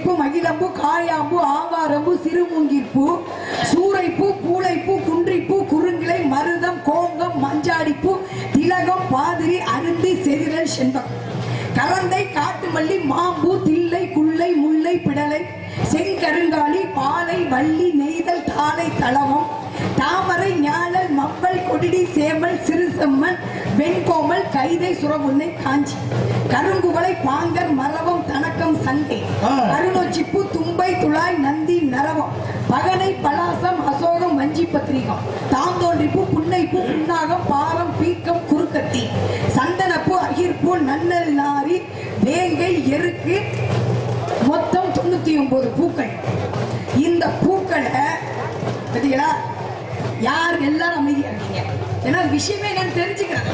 குறிஞ்சிப்பூ, மகிழம்பூ, காயாம்பூ, ஆவாரம்பூ, சிறுமூங்கிற்பூ, சூரைப்பூ, பூளைப்பூ, குன்றிப்பூ, குறுங்கிளை, மருதம், கோங்கம், மஞ்சாடிப்பூ, திலகம், பாதிரி, அருந்தி, செதிரல், செண்பகம், கரந்தை, காட்டுமல்லி, மாம்பூ, தில்லை, குள்ளை, முல்லை, பிடலை, செங்கருங்காலி, பாலை, வள்ளி, நெய்தல், தாளை, தளவம், தாமரை, ஞாழல், மப்பல், கொடிடி, சேமல், சிறுசெம்மன், வெண்கோமல், கைதை, சுரபுன்னை, காஞ்சி, கருங்குவளை, பாங்கர், மரவம், தனக்கம், சங்கை, அருணொச்சிப்பூ, தும்பை, துளாய், நந்தி, நரவம், பகனை, பலாசம், அசோகம், வஞ்சி, பத்திரிகம், தாந்தோன்றிப்பூ, புன்னைப்பூ, புன்னாகம், பாரம், பீக்கம், குறுக்கத்தி, சந்தனப்பூ, அகிர்பூ, நன்னல், நாரி, வேங்கை, எருக்கு, மொத்தம் 99 பூக்கள். இந்த பூக்களை பார்த்தீங்களா? யார் எல்லாரும் அமைதியா இருக்கீங்க? ஏன்னா விஷயமே என்னன்னு தெரிஞ்சுக்கிறாங்க.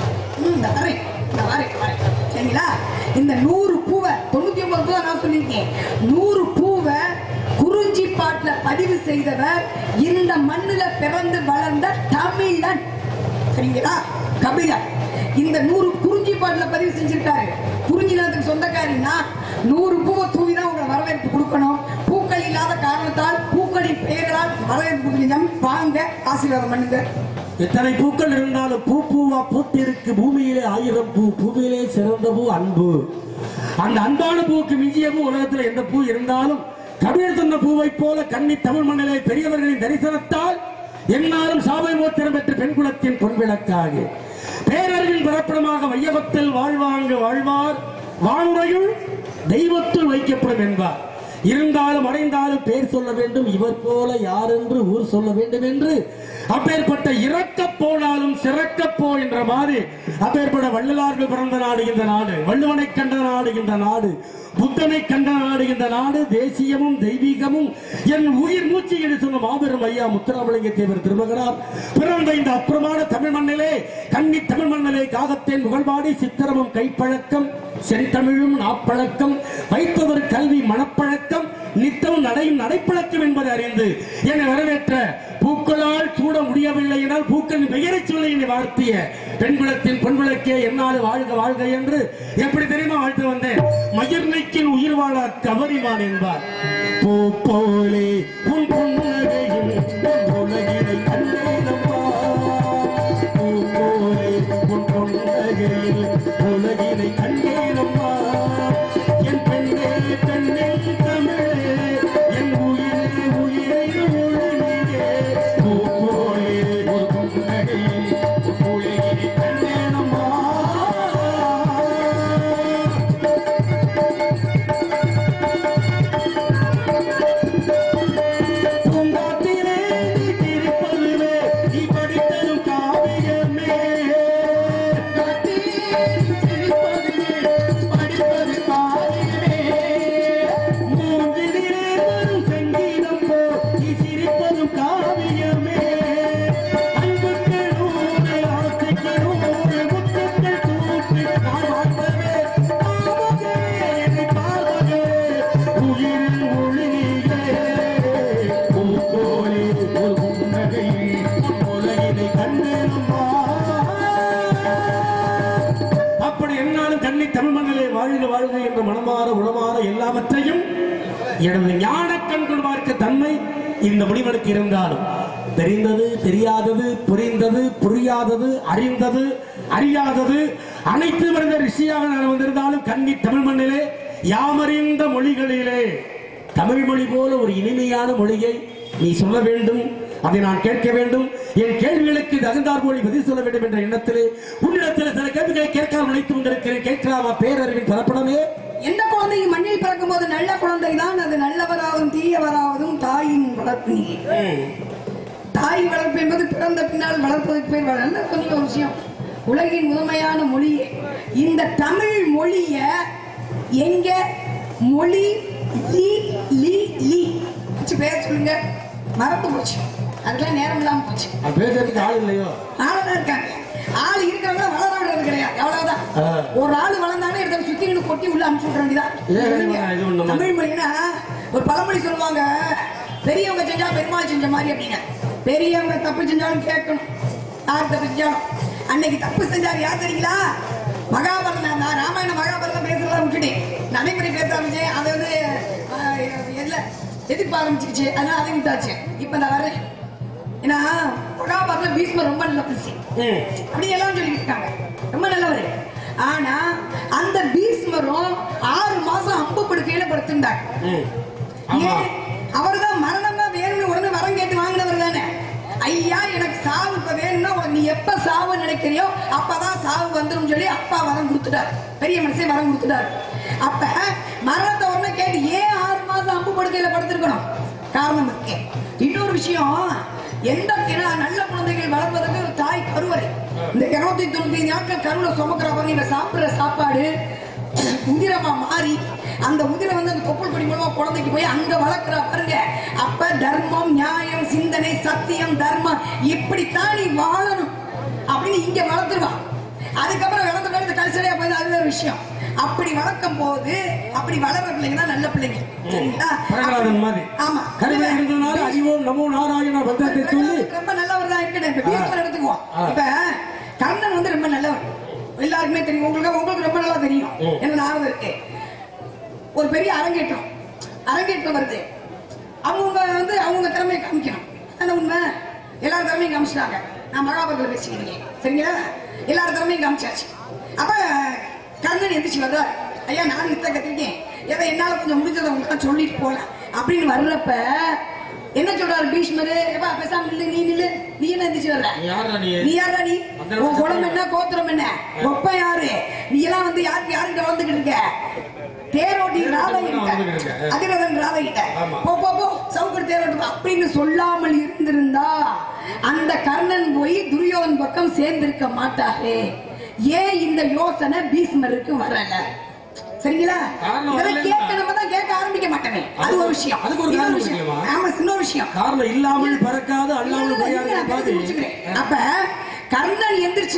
சரிங்களா? இந்த 100 பூவை 99 பூவை நான் சொல்லியிருக்கேன். 100 பூவை குறிஞ்சி பாட்டுல பதிவு செய்தவர் இந்த மண்ணுல பிறந்து வளர்ந்த தமிழன். சரிங்களா? கபிலர் இந்த 100 குறிஞ்சி பாட்டுல பதிவு செஞ்சிருக்காரு. குறிஞ்சி நிலத்துக்கு சொந்தக்காரின்னா 100 பூவை தூவிதான் உங்களை வரவேற்பு கொடுக்கணும். பூக்கள் இல்லாத காரணத்தால் பூக்களின் பெயர்களால் வரவேற்பு வாங்க, ஆசீர்வாதம் பண்ணுங்க. எத்தனை பூக்கள் இருந்தாலும் பூ பூவா பூத்திருக்கு பூமியிலே 1000 பூ, பூமியிலே சிறந்த பூ அன்பு. அந்த அன்பான பூவுக்கு மிஞ்சிய பூ உலகத்தில் எந்த பூ இருந்தாலும் கபிலர் சொன்ன பூவை போல கன்னி தமிழ் மண்ணிலே பெரியவர்களின் தரிசனத்தால் என்னாலும் சாபை மோத்திரம் பெற்ற பெண் குலத்தின் பொன்விளக்காக பேரறிவின் பிறப்பிடமாக வையகத்தில் வாழ்வாங்கு வாழ்வார், வாழ்முறையுள் தெய்வத்துள் வைக்கப்படும் என்பார். இருந்தாலும் அடைந்தாலும் பேர் சொல்ல வேண்டும், இவர் போல யார் என்று ஊர் சொல்ல வேண்டும் என்று அப்பேற்பட்ட இறக்க போனாலும் சிறக்க போ என்ற மாதிரி அப்பேற்பட்ட வள்ளலார்கள் பிறந்த நாடு இந்த நாடு, வள்ளுவனை கண்ட நாடு இந்த நாடு, புத்தனை கண்ட நாடு இந்த நாடு, தேசியமும் தெய்வீகமும் என் உயிர் மூச்சு என்று சொன்ன மாபெரும் ஐயா முத்துராமலிங்க தேவர் திருமகனார் பிறந்த இந்த அப்புறமான தமிழ் மண்ணிலே கன்னி தமிழ் மண்ணிலே காகத்தேன் புகழ்பாடி சித்திரமும் கைப்பழக்கம் செந்தமிழும் நாப்பழக்கம் வைத்தவர் கல்வி மனப்பழக்கம் நித்தம் நடையும் நடைப்பழக்கம் என்பதை அறிந்து என்னை வரவேற்ற பூக்களால் சூட முடியவில்லை என்றால் பூக்களின் பெயரை சொல்ல என்னை வாழ்த்திய பெண்குலத்தின் பொன்விளக்கே என்னால் வாழ்க வாழ்க என்று எப்படி தெரியுமா வாழ்த்து வந்தேன். மகிழ்நைக்கின் உயிர் வாழ கவரிமான் என்பார். பூ போலே உன் புன்னகையில் உலகினை கண்டேனம்மா, பூ போலே உன் புன்னகையில் உலகினை கண்டேனம்மா, என் பெண்ணே பெண்ணே தமிழே என் உயிரே உயிரை ஒளியே, பூ போலே ஒரு புன்னகையில் உலகினை கண்டேனம்மா. எல்லாவற்றையும் எனது ஞான கண்கள் பார்க்க தன்மை இந்த முடிவெடுக்க இருந்தாலும் தெரிந்தது தெரியாதது புரிந்தது புரியாதது அறிந்தது அறியாதது அனைத்து வருட ரிஷியாக நான் வந்திருந்தாலும் கன்னி தமிழ் மண்ணிலே யாமறிந்த மொழிகளிலே தமிழ் மொழி போல ஒரு இனிமையான மொழியை நீ சொல்ல வேண்டும், அதை நான் கேட்க வேண்டும், என் கேள்விகளுக்கு தகுந்தார் மொழி பதில் சொல்ல வேண்டும் என்ற எண்ணத்திலே உன்னிடத்தில் சில கேள்விகளை கேட்காமல் நினைத்து கொண்டிருக்கிறேன். கேட்கலாமா? பேரறிவின் பரப்படமே. எந்த குழந்தை மண்ணில் பிறக்கும் போது நல்ல குழந்தை தான், அது நல்லவராகவும் தீயவராவதும் தாயின் வளர்ப்பு. தாய் வளர்ப்பு என்பது பிறந்த பின்னால் வளர்ப்பதற்கு பேர் நல்ல கொஞ்சம் விஷயம். உலகின் முதன்மையான மொழி இந்த தமிழ் மொழிய எங்க மொழி பேர் சொல்லுங்க, மறந்து போச்சு. அதுக்கெல்லாம் நேரம் இல்லாம போச்சு. ஆள் இல்லையோ? ஆளுதான் இருக்காங்க. ஆள் இருக்கிறவங்க வளர விடுறது கிடையாது. எவ்வளவுதான் ஒரு ஆள் வளர்ந்தானே இடத்துல சுத்தின்னு கொட்டி உள்ள அனுப்பிச்சு விட வேண்டியதான். தமிழ் மொழினா ஒரு பழமொழி சொல்லுவாங்க, பெரியவங்க செஞ்சா பெருமாள் செஞ்ச மாதிரி அப்படின்னு. பெரியவங்க தப்பு செஞ்சாலும் கேட்கணும், யார் தப்பு செஞ்சாலும். அன்னைக்கு தப்பு செஞ்சாரு யார் தெரியுங்களா? மகாபாரதம். நான் ராமாயண மகாபாரதம் பேசுறதா விட்டுட்டேன், நடைமுறை பேச ஆரம்பிச்சேன். அதை வந்து எதிர்ப்பு ஆரம்பிச்சிருச்சு. அதனால அதை விட்டாச்சு. இப்ப நான் வரேன். ஏன்னா மகாபாரதத்துல பீஷ்மர் ரொம்ப நல்ல பிடிச்சி அப்படி எல்லாம் சொல்லிட்டு இருக்காங்க, ரொம்ப நல்லவரு. ஆனா அந்த பீஷ்மரும் 6 மாசம் அம்பு படுக்கையில படுத்திருந்தாங்க. ஏன்? அவர்தான் மரணமா வேணும்னு உடனே வரம் கேட்டு வாங்கினவர் தானே. ஐயா எனக்கு சாவு இப்ப வேணும்னா நீ எப்ப சாவு நினைக்கிறியோ அப்பதான் சாவு வந்துடும் சொல்லி அப்பா வரம் கொடுத்துட்டாரு. பெரிய மனுஷன் வரம் கொடுத்துட்டாரு. அப்ப மரணத்தை உடனே கேட்டு ஏன் 6 மாசம் அம்பு படுக்கையில படுத்திருக்கணும்? காரணம் இருக்கு. இன்னொரு விஷயம், எந்த நல்ல குழந்தைகள் வளர்வதற்கு ஒரு தாய் கருவறை. இந்த 295 நாட்கள் கருவில சுமக்கிறப்ப நீங்க சாப்பிடுற சாப்பாடு உதிரமா மாறி அந்த உதிரை வந்து அந்த தொப்புள் கொடி மூலமா குழந்தைக்கு போய் அங்க வளர்க்கிற பாருங்க. அப்ப தர்மம், நியாயம், சிந்தனை, சத்தியம், தர்மம் இப்படித்தான் நீ வாழணும் அப்படின்னு இங்க வளர்த்துருவான். அதுக்கப்புறம் வளர்த்த கல்ச்சரையா போய் அது வேற விஷயம். அப்படி வளர்க்கும் போது அப்படி வளர்ற பிள்ளைங்க தான் நல்ல பிள்ளைங்க. சரிங்களா? ஆமா. அறிவோம் நமோ நாராயண பந்தத்தை சொல்லி ரொம்ப நல்லவர் தான் இருக்கணும். இப்ப பீஷ்மர் எடுத்துக்குவோம். இப்ப கர்ணன் வந்து ரொம்ப நல்லவர், எல்லாருக்குமே தெரியும். உங்களுக்கு ரொம்ப நல்லா தெரியும். என்ன நாரதம் இருக்கு, ஒரு பெரிய அரங்கேற்றம் வருது. அவங்க வந்து அவங்க திறமையை காமிக்கணும். அந்த உண்மை எல்லாரும் திறமையும் காமிச்சிட்டாங்க. நான் மகாபாரதத்தில் பேசிக்கிறேன். சரிங்களா? எல்லாரும் திறமையும் காமிச்சாச்சு. அப்ப கர்ணன் எந்திரிச்சு வர்றாரு. ஐயா நான் நித்த கத்திருக்கேன், ஏதோ என்னால கொஞ்சம் முடிஞ்சதை உங்களுக்கு சொல்லிட்டு போலாம் அப்படின்னு வர்றப்ப என்ன சொல்றாரு பீஷ்மரு? பேசாம நில்லு, நீ என்ன எந்திரிச்சு வர்ற? நீ யாரா? நீ உன் குளம் என்ன, கோத்திரம் என்ன, ஒப்ப யாரு? நீ எல்லாம் வந்து யாருக்கிட்ட வந்துகிட்டு இருக்க? தேரோட்டி அதிரதன் ராதைகிட்ட போ சவுக்கர் தேரோட்டு அப்படின்னு சொல்லாமல் இருந்திருந்தா அந்த கர்ணன் போய் துரியோதன் பக்கம் சேர்ந்திருக்க மாட்டாரே. ஏன் இந்த யோசனை பீஷ்மருக்கு வரல? சரிங்களா? கேட்க ஆரம்பிக்க மாட்டேன். அது ஒரு விஷயம். ஆமா, இன்னொரு விஷயம். இல்லாமல் பறக்காது அப்ப கர்ணன் எந்திரிச்சு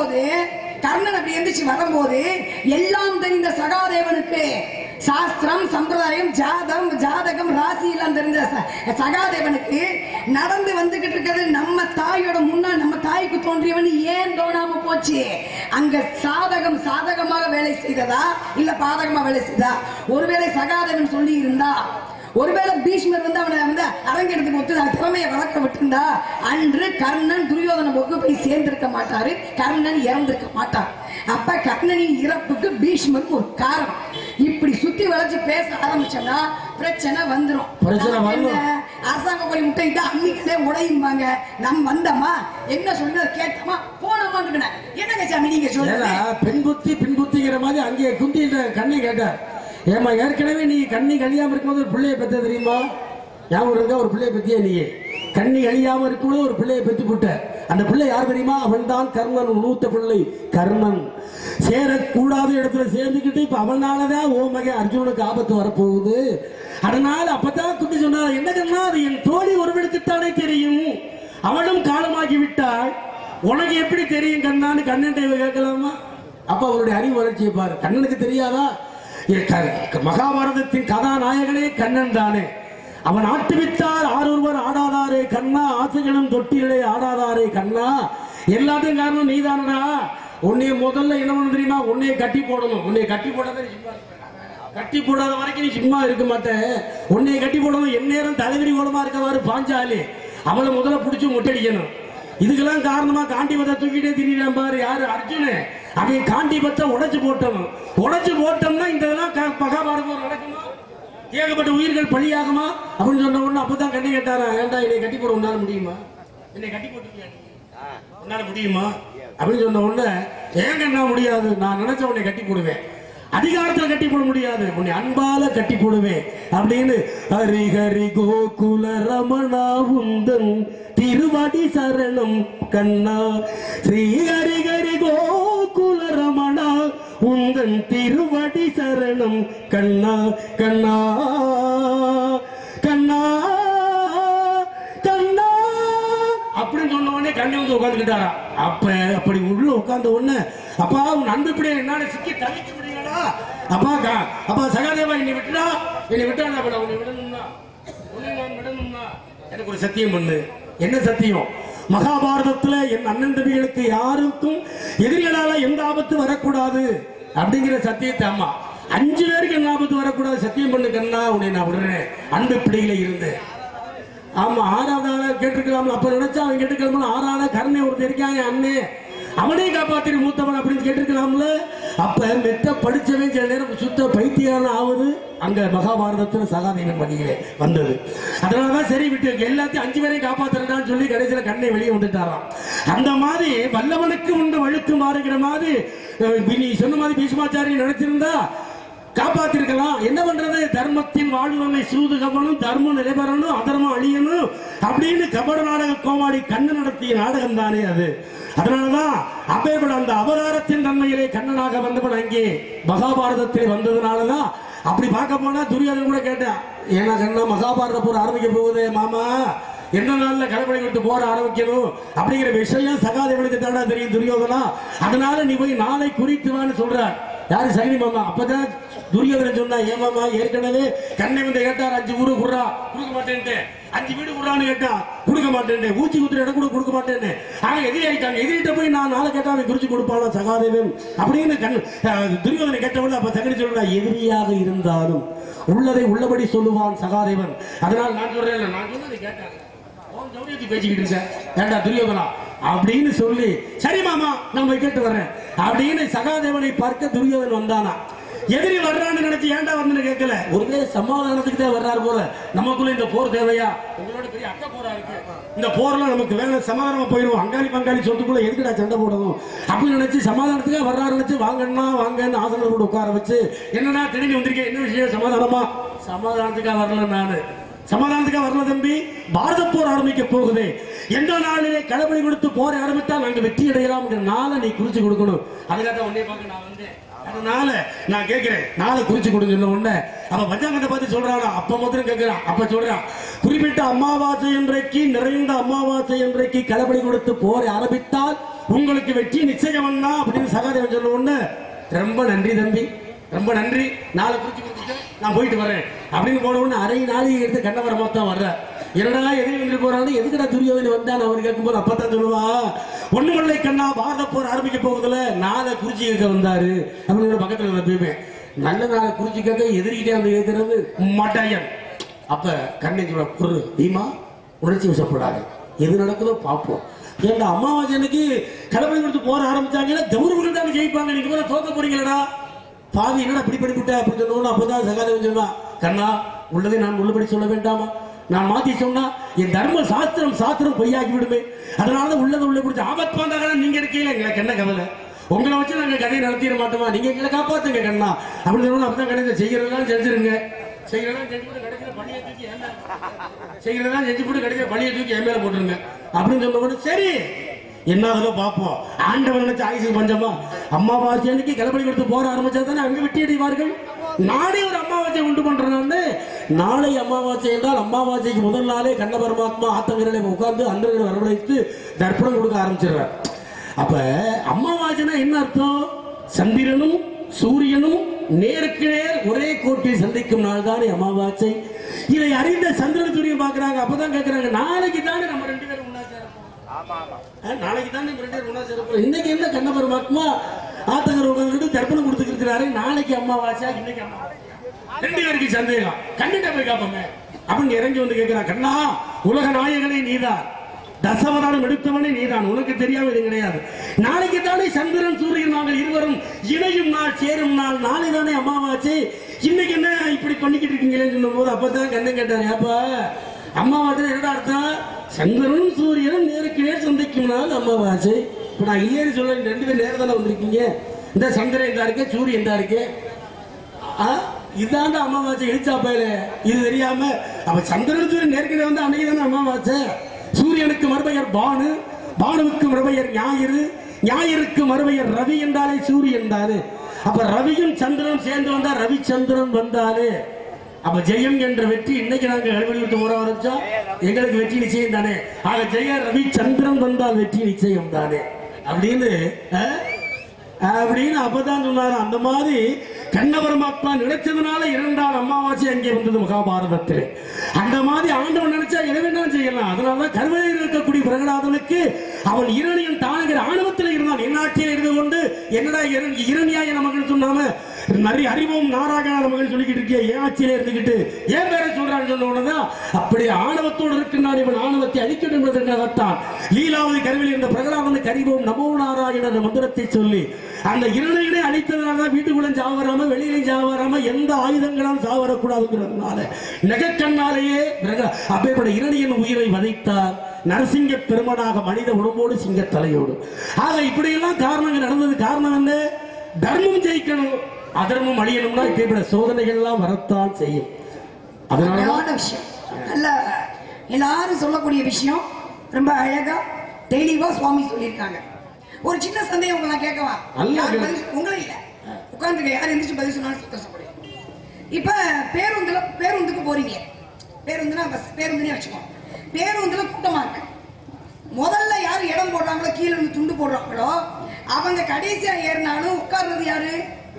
வரும்போது எல்லாம் தெரிந்த சகாதேவனுக்கு சாஸ்திரம், சம்பிரதாயம், ஜாதகம், ராசி எல்லாம் தெரிஞ்ச சகாதேவனுக்கு நடந்து வந்துகிட்டு இருக்கிறது நம்ம தாயோட முன்னாள் நம்ம தாய்க்கு தோன்றியவன் ஏன் தோணாம போச்சு? அங்க சாதகமாக வேலை செய்ததா இல்ல பாதகமா வேலை செய்தா? ஒருவேளை சகாதேவன் சொல்லி இருந்தா, ஒருவேளை பீஷ்மர் வந்து அவனை வந்து அரங்கெடுத்து கொடுத்து திறமையை வளர்க்க விட்டுருந்தா அன்று கர்ணன் துரியோதன போக்கு போய் சேர்ந்திருக்க மாட்டாரு, கர்ணன் இறந்திருக்க மாட்டார். அப்ப கர்ணனின் இறப்புக்கு பீஷ்மர் ஒரு காரணம். இப்படி சுத்தி வளைச்சு பேச ஆரம்பிச்சோம்னா பிரச்சனை வந்துடும். அரசாங்க போய் முட்டையிட்டு அன்னைக்கே உடையும்பாங்க. நம்ம வந்தோமா என்ன சொல்லி கேட்டோமா போனோமா என்னங்க சாமி நீங்க சொல்லுங்க. பெண் புத்திங்கிற மாதிரி அங்கே குந்தி கண்ணை கேட்டார். ஏமா ஏற்கனவே நீ கண்ணி கழியாம இருக்கும்போது ஒரு பிள்ளைய பெற்ற தெரியுமா? ஞாபகம் இருக்கா? ஒரு பிள்ளைய பெற்றிய நீ கண்ணி கழியாம இருக்கும்போது ஒரு பிள்ளைய பெற்று போட்ட. அந்த பிள்ளை யார் தெரியுமா? அவன் தான் கர்ணன், மூத்த பிள்ளை கர்ணன். சேரக்கூடாத இடத்துல சேர்ந்துக்கிட்டு இப்ப அவனாலதான் ஓ மகன் அர்ஜுனனுக்கு ஆபத்து வரப்போகுது. அதனால அப்பதான் குட்டி சொன்னா, என்ன கண்ணா அது என் தோழி ஒருவனுக்குத்தானே தெரியும், அவளும் காலமாகி விட்டாள், உனக்கு எப்படி தெரியும் கண்ணான்னு கண்ணன் கேட்கலாமா? அப்ப அவருடைய அறிவு வளர்ச்சியை பாரு. கண்ணனுக்கு தெரியாதா? மகாபாரதத்தின் கதாநாயகனே கண்ணன் தானே. அவன் ஆட்டுவித்தால் ஆரொருவர் ஆடாதாரே கண்ணா, ஆசைகளும் தொட்டிலே ஆடாதாரே கண்ணா. எல்லாத்தையும் காரணம் நீதானடா. உன்னைய முதல்ல என்ன பண்ண தெரியுமா? உன்னைய கட்டி போடணும். உன்னைய கட்டி போடாத வரைக்கும் நீ சும்மா இருக்க மாட்டேன். உன்னைய கட்டி போடணும். எந்நேரம் தலைவிரி ஓலமா இருக்கவாறு பாஞ்சாலி அவளை முதல்ல பிடிச்சி முட்டடிக்கணும். இதுக்கெல்லாம் காரணமா காண்டிபத்தை தூக்கிட்டே திரியான் பாரு யாரு? அர்ஜுனு. அவன் காண்டிபத்தை உடைச்சு போட்டோம்னா இந்த இதெல்லாம் மகாபாரதம் நடக்குமா? ஏகப்பட்ட உயிர்கள் பலியாகுமா அப்படின்னு சொன்ன உடனே அப்பதான் கண்ணி கேட்டாரா, ஏண்டா என்னை கட்டி போட உன்னால முடியுமா? என்னை கட்டி போட்டுக்கியா உன்னால முடியுமா அப்படின்னு சொன்ன உடனே ஏன் கண்ணா முடியாது, நான் நினைச்ச உன்னை கட்டி போடுவேன், அதிகாரத்தில் கட்டி போட முடியாது, உன்னை அன்பால கட்டி போடுவேன் அப்படின்னு. ஹரி ஹரி கோகுல ரமணா உந்தன் திருவடி சரணம் கண்ணா, ஸ்ரீ ஹரி ஹரி கோகுல ரமணா உந்தன் திருவடி சரணம் கண்ணா கண்ணா கண்ணா கண்ணா அப்படின்னு சொன்ன உடனே கண்ணை வந்து உட்காந்துக்கிட்டாரா. அப்படி உள்ள உட்கார்ந்த உடனே அப்பா உன் அன்பு இப்படி என்னால சிக்கி தவிச்சு விடுங்களா அப்பா சகாதேவா என்னை விட்டா உன்னை விடணும்னா எனக்கு ஒரு சத்தியம் பண்ணு. என்ன சத்தியம்? மகாபாரதத்துல என் அண்ணன் தம்பிகளுக்கு யாருக்கும் எதிரிகளால எந்த ஆபத்து வரக்கூடாது அப்படிங்கிற சத்தியத்தை. அம்மா 5 பேருக்கு என்ன ஆபத்து வரக்கூடாது சத்தியம் பண்ணு கண்ணா உன்னை நான் விடுறேன் அன்பு பிள்ளைகளை இருந்து. ஆமா 6வது ஆள கேட்டுக்கலாம்ல, அப்ப நினைச்சா அவன் கேட்டுக்கலாம்ல. 6ஆள கருணை ஒருத்தர் இருக்காங்க அண்ணே அவனையும் காப்பாத்திரி மூத்தவன் அப்படின்னு கேட்டிருக்கலாம்ல. அப்ப மெத்த படிச்சவன் சில நேரம் சுத்த பைத்தியம் ஆகுது. அங்க மகாபாரதத்துல சகாதேவன் வழியிலே வந்தது. அதனாலதான் சரி விட்டு எல்லாத்தையும் 5 பேரையும் காப்பாத்துறான்னு சொல்லி கடைசியில கண்ணை வெளியே வந்துட்டாராம். அந்த மாதிரி வல்லவனுக்கு உண்டு வழுக்கு மாறுகிற மாதிரி நீ சொன்ன மாதிரி பீஷ்மாச்சாரி நினைச்சிருந்தா காப்பாத்திருக்கலாம். என்ன பண்றது, தர்மத்தின் வாழ்வனை சூது கவனும் தர்மம் நிலைபெறணும் அதர்மம் அழியணும் அப்படின்னு கபட நாடக கோமாடி கண்ணு நடத்திய நாடகம் தானே அது. அதனாலதான் அப்பேற்பட அந்த அவதாரத்தின் தன்மையிலே கண்ணனாக வந்தவன் அங்கே மகாபாரதத்திலே வந்ததுனாலதான் அப்படி பார்க்க போனா துரியோதனன் கூட கேட்டான், ஏன்னா கண்ணா மகாபாரத போர் ஆரம்பிக்க போகுது மாமா, எந்த நாள்ல கடற்படை விட்டு போற ஆரம்பிக்கணும் அப்படிங்கிற விஷயம் சகாதேவனுக்கு தானே தெரியும் துரியோதனா. அதனால நீ போய் நாளை குறித்துவான்னு சொல்ற. யாரு சகினி மாமா. அப்பதான் துரியோதனன் சொன்னா, ஏமாமா ஏற்கனவே கண்ணை வந்து கேட்டார் 5 ஊரு குடுறா கொடுக்க மாட்டேன்ட்டு, 5 வீடு குடுறான்னு கேட்டா கொடுக்க மாட்டேன், ஊச்சி குத்துற இடம் கூட கொடுக்க மாட்டேன்னு. ஆனா எதிரி ஆயிட்டாங்க. எதிரிட்ட போய் நான் நாளை கேட்டா அவன் குறிச்சு கொடுப்பானா சகாதேவன் அப்படின்னு துரியோதனை கேட்டவங்க. அப்ப சகனி சொல்றா, எதிரியாக இருந்தாலும் உள்ளதை உள்ளபடி சொல்லுவான் சகாதேவன். அதனால நான் சொல்றேன், நான் சொன்னதை கேட்டாங்க பேசிக்கிட்டு இருக்க ஏண்டா துரியோதனா அப்படின்னு சொல்லி, சரி மாமா நான் போய் கேட்டு வர்றேன் அப்படின்னு சகாதேவனை பார்க்க துரியோதனன் வந்தானா. எதிரி வர்றான்னு நினைச்சு ஏண்டா வந்து கேட்கல, ஒருவேளை சமாதானத்துக்கு தான் வர்றாரு போல. நமக்குள்ள இந்த போர் தேவையா, உங்களோட பெரிய அக்கா போரா இருக்கு, இந்த போர்லாம் நமக்கு வேலை சமாதானமா போயிடும், அங்காளி பங்காளி சொல்லிட்டுக்குள்ள எதுக்குடா சண்டை போடணும் அப்படின்னு நினைச்சு சமாதானத்துக்காக வர்றாரு நினைச்சு வாங்கன்னா வாங்கன்னு ஆசனத்தோட உட்கார வச்சு, என்னன்னா திடீர்னு வந்திருக்கேன், என்ன விஷயம் சமாதானமா, சமாதானத்துக்காக வரல நானு, சமாதானத்துக்காக வரல தம்பி, பாரத போர் ஆரம்பிக்க போகுது, எந்த நாளிலே களபடி கொடுத்து போரை ஆரம்பித்தா நாங்க வெற்றி அடையலாம் நாளை நீ குறிச்சு கொடுக்கணும், அதுக்காக உன்னை பார்க்க நான் வந்தேன், அதனால நான் கேட்கிறேன் நாளை குறிச்சு கொடுங்க உடனே. அப்ப பஞ்சாங்கத்தை பார்த்து சொல்றானா, அப்ப மாத்திரம் கேட்கிறான். அப்ப சொல்றான், குறிப்பிட்ட அமாவாசை என்றைக்கு நிறைந்த அமாவாசை என்றைக்கு களபடி கொடுத்து போரை ஆரம்பித்தால் உங்களுக்கு வெற்றி நிச்சயம் தான் அப்படின்னு சகாதேவன் சொல்ல உடனே, ரொம்ப நன்றி தம்பி ரொம்ப நன்றி, நாளை குறிச்சு கொடுத்துட்டு நான் போயிட்டு வரேன் அப்படின்னு போன உடனே அரை நாளைக்கு எடுத்து கண்ணவரமா தான் வர்றேன். என்னடா எதிரி வந்து போறான்னு எதுக்குடா துரியோதனன் வந்தான் அவர் கேட்கும்போது அப்பதான் சொல்லுவா, ஒண்ணுமில்லை கண்ணா பாரத போர் ஆரம்பிக்க போகுதுல நாளை குறிச்சி கேட்க வந்தாரு அப்படின்னு பக்கத்துல இருப்பேன். நல்ல நாளை குறிச்சி கேட்க எதிரிக்கிட்டே வந்து கேட்கறது மாட்டாயன். அப்ப கண்ணை சொல்ல பொருள் தீமா உணர்ச்சி வசப்படாது, எது நடக்குதோ பார்ப்போம். ஏன்னா அம்மாவாசை அன்னைக்கு கடமை கொடுத்து போற ஆரம்பிச்சாங்கன்னா கௌரவர்கள் தான் ஜெயிப்பாங்க, நீங்க போல தோக்க போறீங்களடா பாவி என்னடா இப்படி பண்ணிவிட்ட அப்படின்னு சொன்னோன்னு அப்பதான் சகாதேவன் சொன்னான், கண்ணா உள்ளதை நான் உள்ளபடி சொல்ல வேண்டாமா, நான் மாத்தி சொன்னா என் தர்ம சாஸ்திரம் பொய்யாக்கி விடுமே, அதனால உள்ளதை உள்ள பிடிச்ச ஆபத்து வந்தாங்க நீங்க இருக்கீங்களா, எங்களுக்கு என்ன கவலை, உங்களை வச்சு நாங்க கதையை நடத்திட மாட்டோமா, நீங்க எங்களை காப்பாத்துங்க கண்ணா அப்படின்னு சொன்னா. அப்பதான் கடைசி செய்யறதெல்லாம் செஞ்சிருங்க, செய்யறதெல்லாம் செஞ்சு போட்டு கடைசியில பணியை தூக்கி செய்யறதெல்லாம் செஞ்சு போட்டு கடைசியில பணியை தூக்கி என் மேல போட்டுருங்க அப்படின்னு சொன்ன சரி என்ன பார்ப்போம். ஆண்டவன் நினைச்ச ஆயுசு பஞ்சமா, அம்மாவாசை அன்னைக்கு களபடி கொடுத்து போற ஆரம்பிச்சா தானே அங்க வெட்டி அடைவார்கள். நாளை ஒரு அமாவாசை உண்டு பண்றாங்க, நாளை அமாவாசை என்றால் அமாவாசைக்கு முதல் நாளே கண்ண பரமாத்மா ஆத்தங்கரை உட்கார்ந்து அந்தர்களை வரவழைத்து தர்ப்பணம் கொடுக்க ஆரம்பிச்சிடுறார். அப்ப அமாவாசைனா என்ன அர்த்தம், சந்திரனும் சூரியனும் நேருக்கு நேர் ஒரே கோட்டில் சந்திக்கும் நாள் தானே அமாவாசை. இதை அறிந்த சந்திரன் சூரியன் பாக்குறாங்க. அப்பதான் கேட்கிறாங்க, நாளைக்கு தானே நம்ம 2 பேரும் நாளைக்கு தான் இன்னைக்கு என்ன கண்ண பரமாத்மா ஆத்தங்கரை உட்கார்ந்து தர்ப்பணம் கொடுத்துட்டு இருக்கிறாரு, நாளைக்கு அம்மாவாசா இன்னைக்கு அம்மாவாசா 2 பேருக்கு சந்தேகம். கண்டிப்பா போய் காப்போமே அப்படின்னு இறங்கி வந்து கேட்கிறான், கண்ணா உலக நாயகனே நீதான், தசவதானம் எடுத்தவனே நீதான், உனக்கு தெரியாம இது கிடையாது, நாளைக்கு தானே சந்திரன் சூரியன் நாங்கள் இருவரும் இணையும் நாள் சேரும் நாள், நாளை தானே அம்மாவாசை, இன்னைக்கு என்ன இப்படி பண்ணிக்கிட்டு இருக்கீங்களேன்னு சொல்லும் போது அப்பதான் கண்ணன் கேட்டாரு, அப்ப அம்மாவாசை என்னடா அர்த்தம், சந்திரனும் சூரியனும் நேருக்கு நேர் சந்திக்கும் நாள் அமாவாசை. இப்ப நான் இல்லைன்னு சொல்ல 2 பேரும் நேரம் தானே வந்திருக்கீங்க, இந்த சந்திரன் தான் இருக்கு சூரியன் தான் இருக்கு, இதாண்ட அமாவாசை எழுச்சா பயில இது தெரியாம. அப்ப சந்திரன் சூரியன் நேருக்கு வந்து அன்னைக்கு தானே அமாவாசை. சூரியனுக்கு மறுபெயர் பானு, பானுவுக்கு மறுபெயர் ஞாயிறு, ஞாயிறுக்கு மறுபெயர் ரவி என்றாலே சூரியன் தானே. அப்ப ரவியும் சந்திரனும் சேர்ந்து வந்தா ரவிச்சந்திரன் வந்தாலே. அப்ப ஜெயம் என்ற வெற்றி இன்னைக்கு நாங்க களபடி போற ஆரம்பிச்சா எங்களுக்கு வெற்றி நிச்சயம் தானே. ஆக ஜெய ரவி சந்திரன் வந்தால் வெற்றி நிச்சயம் தானே அப்படின்னு அப்பதான் சொன்னாரு. அந்த மாதிரி கண்ண பரமாத்மா நினைச்சதுனால 2ஆம் அமாவாசை அங்கே வந்தது மகாபாரதத்தில். அந்த மாதிரி ஆண்டவன் நினைச்சா எதை வேண்டாம் செய்யலாம். அதனாலதான் கருவறையில் இருக்கக்கூடிய பிரகலாதனுக்கு அவன் இரணியன் தானுங்கிற ஆணவத்தில் இருந்தான். என்னாட்சியில் இருந்து கொண்டு என்னடா இரணியாய நமக்கு சொன்னாம நிறைய அறிவோம் நாராக நமக்கு சொல்லிக்கிட்டு இருக்கே, ஏன் ஆட்சியில இருந்துகிட்டு ஏன் பேரை சொல்றான்னு சொன்ன உடனே அப்படி ஆணவத்தோடு இருக்கின்றான். இவன் ஆணவத்தை அழிக்கணும் என்பதற்காகத்தான் லீலாவதி கருவில் இருந்த பிரகலாதன் கரிவோம் நமோ நாராயண மந்திரத்தை சொல்லி அந்த இரணையினை அழித்ததுனால வீட்டுக்குள்ள சாவராம வெளியிலையும் சாவராம எந்த ஆயுதங்களால் சாவரக்கூடாதுங்கிறதுனால நெகக்கண்ணாலேயே அப்பேற்பட்ட இரணியன் உயிரை வதைத்தார். நரசிங்க பெருமனாக மனித உடம்போடு சிங்க தலையோடு. ஆக இப்படியெல்லாம் காரணங்கள் நடந்தது. காரணம் என்ன? தர்மம் ஜெயிக்கணும், அதர்மம் அழியணும்னா இப்படிப்பட்ட சோதனைகள் எல்லாம் வரத்தான் செய்யும். அதனால விஷயம் நல்ல எல்லாரும் சொல்லக்கூடிய விஷயம் ரொம்ப அழகா தெளிவா சுவாமி சொல்லியிருக்காங்க. ஒரு சின்ன சந்தேகம் உங்களை கேட்கவா? உங்களை இல்ல உட்கார்ந்து யார் எந்திரிச்சு பதில் சொன்னாலும் சந்தோஷப்படுங்க. இப்ப பேருந்துக்கு போறீங்க. பேருந்துன்னா பேருந்துனே வச்சுக்கோங்க. பேருந்துல கூட்டமா இருக்கு. முதல்ல யாரு இடம் போடுறாங்களோ கீழே இருந்து துண்டு போடுறாங்களோ அவங்க கடைசியா ஏறினாலும் உட்கார்றது யாரு?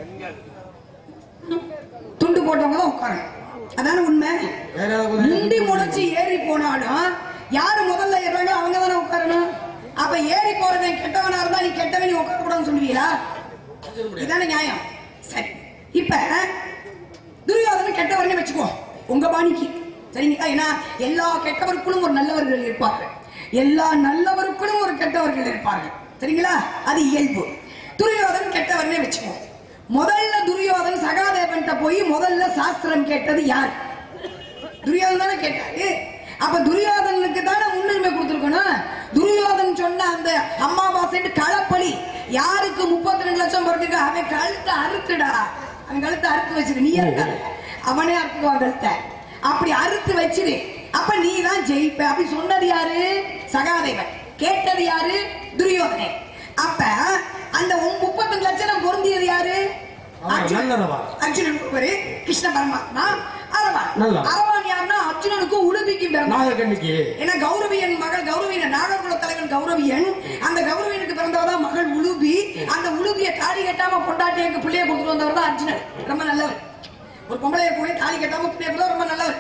துண்டு போட்டவங்க தான் உட்காரணும். அதான உண்மை. முண்டி முளைச்சு ஏறி போனாலும் யாரு முதல்ல ஏறாங்களோ அவங்க தானே உட்காரணும். அப்ப ஏறி போறவன் கெட்டவனா இருந்தா நீ கெட்டவன் நீ உட்கார கூடாதுன்னு சொல்லுவீங்களா? இதுதானே நியாயம். சரி, இப்ப துரியோதனன் கெட்டவர்னு வச்சுக்கோ உங்க பாணிக்கு, சரிங்களா? ஏன்னா எல்லா கெட்டவருக்குள்ளும் ஒரு நல்லவர்கள் இருப்பார்கள், எல்லா நல்லவருக்குள்ளும் ஒரு கெட்டவர்கள் இருப்பார்கள், சரிங்களா? அது இயல்பு. துரியோதனன் கெட்டவர்னே வச்சுக்கோ. முதல்ல துரியோதனன் சகாதேவன் போய் முதல்ல சாஸ்திரம் கேட்டது யார்? துரியோதனன் தானே கேட்டாரு. அப்ப துரியோதனுக்கு தானே முன்னுரிமை கொடுத்துருக்கணும். துரியோதன் சொன்ன அந்த அம்மாவாசை களப்பலி யாருக்கு 32 லட்சம் போறதுக்கு அவன் கழுத்தை அறுத்துடா, அவன் கழுத்தை அறுத்து வச்சிரு, நீ இருக்காது அவனே அறுத்துவான் கழுத்தை, அப்படி அறுத்து வச்சிரு, அப்ப நீ தான் ஜெயிப்ப அப்படி சொன்னது யாரு? சகாதேவன். கேட்டது யாரு? துரியோதனே. அப்ப அந்த 32 லட்சம் பொருந்தியது யாரு? அர்ஜுனன் ஒருவரு, கிருஷ்ண பரமாத்மா, அரவான். அரவான் யாருன்னா அர்ஜுனனுக்கு உடுபிக்கும் பிறந்தவன். ஏன்னா கௌரவியன் மகள், கௌரவியன் நாகர்குல தலைவன் கௌரவியன், அந்த கௌரவியனுக்கு பிறந்தவதான் மகள் உலுபி. அந்த உலுபிய தாலி கட்டாம பொண்டாட்டிக்கு பிள்ளைய கொடுத்துட்டு வந்தவர் தான் அர்ஜுனன். ரொம்ப நல்லவர். ஒரு பொம்பளைய போய் தாலி கட்டாம பிள்ளைய கொடுத்தா ரொம்ப நல்லவர்.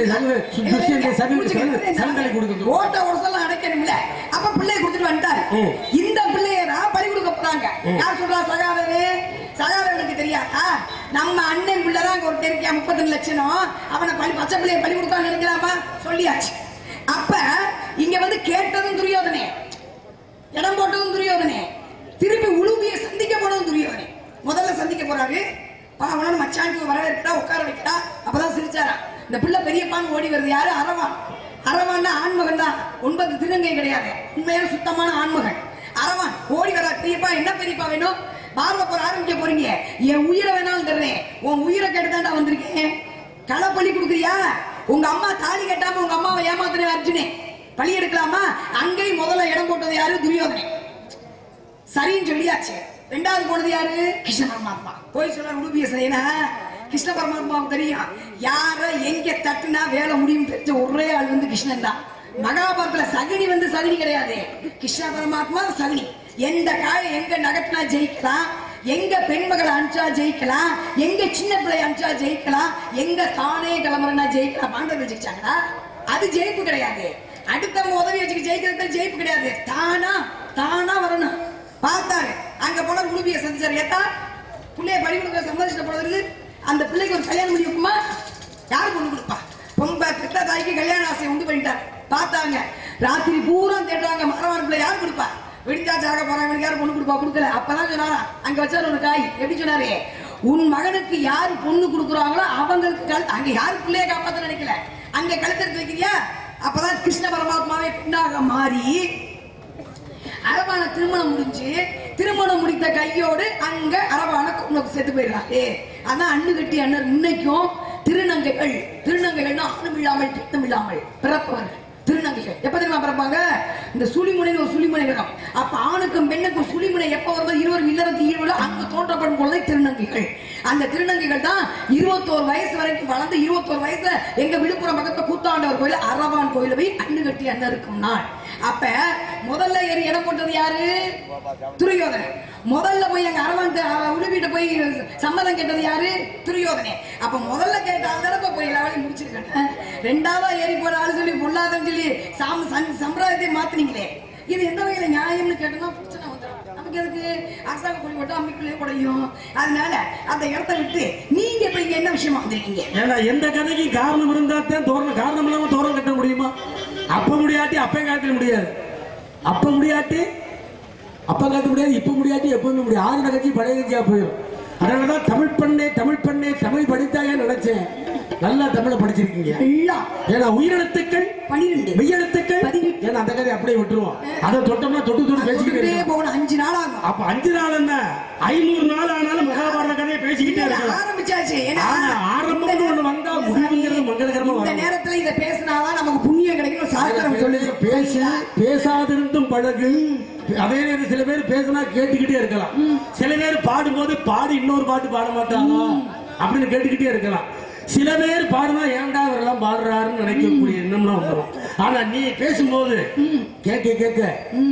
ஓட்ட உடசெல்லாம் அடைக்கணும்ல, அப்ப பிள்ளைய கொடுத்துட்டு வந்துட்டாரு. இந்த பிள்ளையதான் பறி கொடுக்க போறாங்க. யார் சொல்றா? சகாதேவே. சகாதேவனுக்கு தெரியாதா நம்ம அண்ணன் பிள்ளைதான் ஒரு தெரியா 32 லட்சம் அவனை பச்சை பிள்ளைய பறி கொடுத்தான்னு நினைக்கலாமா? சொல்லியாச்சு. அப்ப இங்க வந்து கேட்டதும் துரியோதனே, இடம் போட்டதும் துரியோதனே, திருப்பி உளுவிய சந்திக்க போனதும் துரியோதனே. முதல்ல சந்திக்க போறாரு. அவனோட மச்சானுக்கு வரவேற்கிறா, உட்கார வைக்கிறா. அப்பதான் சிரிச்சாரா. இந்த பிள்ளை பெரியப்பான்னு ஓடி வருது. யாரு? அரவான். அரவான்னா ஆண்மகன் தான், 9 திருநங்கை கிடையாது, உண்மையான சுத்தமான ஆண்மகன். அரவான் ஓடி வரா. பெரியப்பா, என்ன பெரியப்பா வேணும்? பார்வை போற ஆரம்பிக்க போறீங்க, என் உயிரை வேணாலும் தர்றேன், உன் உயிரை கேட்டுதான்டா வந்திருக்கேன். களை பள்ளி கொடுக்குறியா? உங்க அம்மா தாலி கட்டாம உங்க அம்மாவை ஏமாத்தினே அர்ஜுனே, பழி எடுக்கலாமா? அங்கேயும் முதல்ல இடம் போட்டது யாரு? துரியோதனை. சரின்னு சொல்லியாச்சு. ரெண்டாவது போனது யாரு? கிருஷ்ண பரமாத்மா. போய் சொல்ற உடுப்பிய செய்யனா கிருஷ்ண பரமாத்மாவுக்கு தெரியும் யார எங்க தட்டுனா வேலை முடியும் தெரிஞ்ச ஒரே ஆள் வந்து கிருஷ்ணன் தான். மகாபாரதத்துல சகுனி வந்து சகுனி கிடையாது, கிருஷ்ண பரமாத்மா சகுனி. எந்த காய எங்க நகட்டினா ஜெயிக்கலாம், எங்க பெண்மகளை அனுப்பிச்சா ஜெயிக்கலாம், எங்க சின்ன பிள்ளை அனுப்பிச்சா ஜெயிக்கலாம், எங்க தானே கிளம்புறா ஜெயிக்கலாம். பாண்டவர்கள் ஜெயிச்சாங்களா? அது ஜெயிப்பு கிடையாது. அடுத்தவங்க உதவி வச்சுக்க ஜெயிக்கிறது ஜெயிப்பு கிடையாது. தானா தானா வரணும். பார்த்தாரு, அங்க போன உடுப்பிய சந்திச்சாரு. ஏத்தா பிள்ளைய படி கொடுக்க சம்மதிச்சிட்ட போனது, அந்த பிள்ளைக்கு ஒரு கல்யாணம் பண்ணி வைக்குமா? யாரு பொண்ணு கொடுப்பா? பொம்ப பெத்த தாய்க்கு கல்யாண ஆசையை உண்டு பண்ணிட்டார். பார்த்தாங்க, ராத்திரி பூரா தேடுறாங்க, மரவான பிள்ளை யாரு கொடுப்பா? வெடிச்சாச்சாக போறாங்க, யாரு பொண்ணு கொடுப்பா? கொடுக்கல. அப்பதான் சொன்னாரா, அங்க வச்சாரு ஒரு காய். எப்படி சொன்னாரு? உன் மகனுக்கு யாரு பொண்ணு கொடுக்குறாங்களோ அவங்களுக்கு அங்க யாரு பிள்ளைய காப்பாத்த நினைக்கல, அங்க கழுத்தெடுத்து வைக்கிறியா? அப்பதான் கிருஷ்ண பரமாத்மாவே பெண்ணாக மாறி அரவான திருமணம் முடிஞ்சு, திருமணம் முடித்த கையோடு அங்க அரவான செத்து போயிடுறாரு. அதான் அண்ணு கட்டி அண்ணர். இன்னைக்கும் திருநங்கைகள், திருநங்கைகள்னா ஆணும் இல்லாமல் திட்டம் இல்லாமல் பிறப்பவர்கள் திருநங்கைகள். எப்ப தெரியுமா பிறப்பாங்க? இந்த சுழிமுனைன்னு ஒரு சுழிமுனை இருக்கும். அப்ப ஆணுக்கும் பெண்ணுக்கும் சுழிமுனை எப்ப வரும்போது இருவரும் இல்லறத்து ஈடுல அங்கு தோன்றப்படும் பொழுது திருநங்கைகள். அந்த திருநங்கைகள் தான் 21 வயசு வரைக்கும் வளர்ந்து 21 வயசுல எங்க விழுப்புரம் பக்கத்துல கூத்தாண்டவர் கோயில் அரவான் கோயில போய் அண்ணு கட்டி அண்ணன் இருக்கும் நாள். அப்ப முதல்ல ஏறி இடம் போட்டது யாரு? துரியோதனை. முதல்ல போய் எங்க அரவான் உடுப்பிட்ட போய் சம்மதம் கேட்டது யாரு? துரியோதனை. அப்ப முதல்ல கேட்டால் தானே போய் எல்லா வேலையும் முடிச்சிருக்காங்க. ரெண்டாவதா ஏறி போற ஆளு சொல்லி பொல்லாதன்னு சொல்லி சம்பிரதாயத்தை மாத்தினீங்களே, இது எந்த வகையில நியாயம்னு கேட்டோம்னா பிரச்சனை வந்துடும். நமக்கு எதுக்கு அரசாங்க கூலி போட்டு அம்மிக்குள்ளே குடையும். அதனால அந்த இடத்த விட்டு நீங்க இப்ப இங்க என்ன விஷயமா வந்திருக்கீங்க? ஏன்னா எந்த கதைக்கு காரணம் இருந்தா தான் தோரணம், காரணம் இல்லாம தோரணம் கட்ட முடியுமா? அப்ப முடியாட்டி அப்ப காட்ட முடியாது, அப்ப முடியாட்டி அப்ப காட்ட முடியாது, இப்ப முடியாட்டி எப்பவுமே முடியாது. ஆறு கட்சி பழைய கட்சியா போயிடும். அதனாலதான் தமிழ் பண்ணே தமிழ் பண்ணே தமிழ் படித்தாயே நினைச்சேன். நல்லா தமிழை படிச்சிருக்கீங்க. ஏன்னா உயிரெழுத்துக்கள் 12, மெய்யெழுத்துக்கள் 18. ஏன்னா அந்த கதை அப்படியே விட்டுருவோம். அதை தொட்டோம்னா தொட்டு பேசிக்கிட்டே போகணும். 5 நாள் ஆகும். அப்ப 5 நாள் என்ன 500 நாள் ஆனாலும் மகாபாரத கதையை பேசிக்கிட்டே இருக்கலாம். ஆரம்பிச்சாச்சு. ஆரம்பம் ஒண்ணு வந்தா முடிவுங்கிறது மங்களகரமா வரும். இந்த நேரத்துல இதை பேசினாதான் நமக்கு புண்ணியம் கிடைக்கும். சாஸ்திரம் சொல்லுது பேசாதிருந்தும் பழகு. அதே நேரம் சில பேர் பேசினா கேட்டுக்கிட்டே இருக்கலாம். சில பேர் பாடும்போது பாடி இன்னொரு பாட்டு பாட மாட்டாங்க அப்படின்னு கேட்டுக்கிட்டே இருக்கலாம். சில பேர் பாடுனா ஏன்டா அவரெல்லாம் பாடுறாருன்னு நினைக்கக்கூடிய எண்ணம்லாம் வந்துடும். ஆனா நீ பேசும்போது கேட்க கேட்க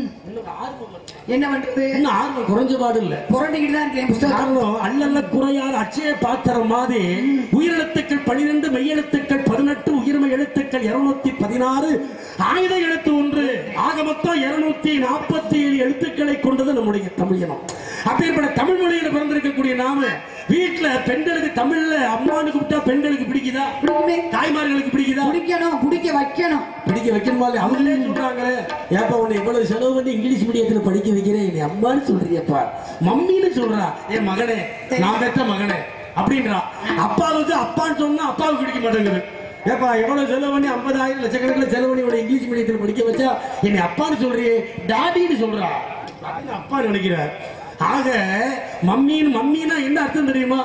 என்ன பண்றது? இன்னும் ஆர்வம் குறைஞ்ச பாடு இல்ல, புரண்டிக்கிட்டு தான் இருக்கேன். புத்தகம் அல்லல்ல குறையாத அச்சய பாத்திரம் மாதிரி உயிரெழுத்துக்கள் 12, மெய்யெழுத்துக்கள் 18, உயிர்மை எழுத்துக்கள் 216, ஆயுத எழுத்து 1, ஆக மொத்தம் 247 எழுத்துக்களை கொண்டது நம்முடைய தமிழ் இனம். அப்பேற்பட்ட தமிழ் மொழியில பிறந்திருக்கக்கூடிய நாம வீட்டுல பெண்களுக்கு தமிழ்ல அம்மானு கூப்பிட்டா பெண்களுக்கு பிடிக்குதா? தாய்மார்களுக்கு பிடிக்குதா? பிடிக்கணும், பிடிக்க வைக்கணும். பிடிக்க வைக்கணுமா? அவங்களே சொல்றாங்க, ஏப்பா உன்னை இவ்வளவு செலவு பண்ணி இங்கிலீஷ் மீடியத்துல படிக்க வைக்கிறேன், நீ அம்மான்னு சொல்றியப்பா, மம்மின்னு சொல்றா, என் மகனே, நான் பெற்ற மகனே அப்படின்றா. அப்பாவுக்கு அப்பான்னு சொன்னா அப்பாவுக்கு பிடிக்க மாட்டேங்குது. ஏப்பா எவ்வளவு செலவு பண்ணி 50,000 லட்சக்கணக்கில் செலவு பண்ணி இங்கிலீஷ் மீடியத்தில் படிக்க வச்சா என்னை அப்பான்னு சொல்றியே, டாடின்னு சொல்றா அப்படின்னு அப்பா நினைக்கிறார். ஆக மம்மின்னா என்ன அர்த்தம் தெரியுமா?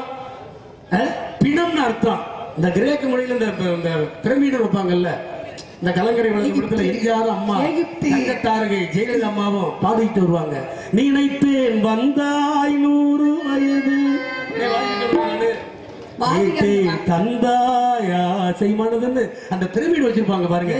பிணம்னு அர்த்தம். இந்த கிரேக்க மொழியில இந்த பிரமிடு வைப்பாங்கல்ல, இந்த கலங்கரை விளக்கத்துல எரிஞ்சாரும் அம்மா தங்கத்தாரகை ஜெயலலிதா அம்மாவும் பாடிட்டு வருவாங்க. நினைத்தேன் வந்தாய் 100 வயது தந்தாயா செய்மானதுன்னு அந்த பிரமிடு வச்சிருப்பாங்க பாருங்க.